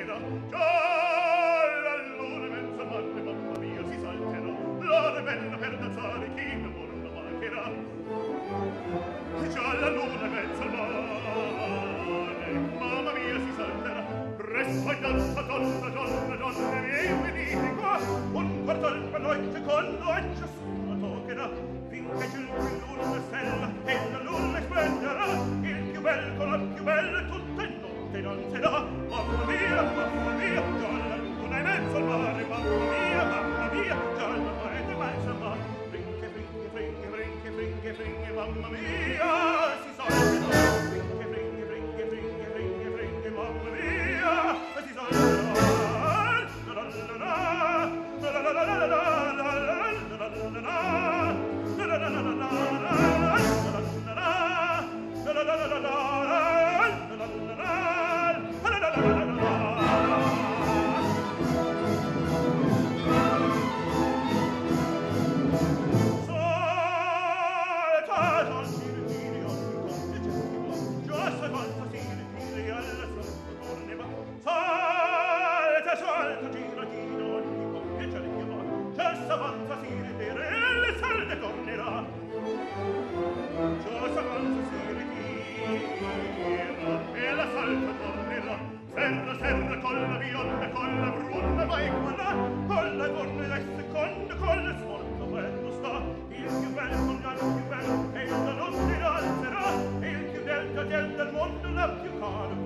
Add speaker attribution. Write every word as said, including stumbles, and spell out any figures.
Speaker 1: toccherà. Già la luna mezza madre, mamma mia, si salterà. L'ora è bella per danzare, chi d'amor non mancherà. Già la luna mezza madre, mamma mia, si salterà. Presto e danza, donna, donna, donna, miei, venite qua. Un quarto al palloi, secondo e ciascuna toccherà. Finché c'è il più luna stella e la luna splenderà. Il più bel con la più bella tutta notte danzerà. Mamma mia, mamma mia, già la luna è in mezzo al mare. Mamma mia, mamma mia, già la luna è in mezzo al mare. Frinche, frinche, frinche, frinche, frinche, frinche, mamma mia, si salterà. Frinche, frinche, frinche, frinche, frinche, frinche, mamma mia, si salterà. La la la la, la la la la la la, la la la la la. Serra, serra, con la viola, con la bruna, vai qua là, con la corna e seconda, con la svolta, bello sta, il più bello con gli altri più bello, e la notte danzerà, il più delta del mondo, la più cara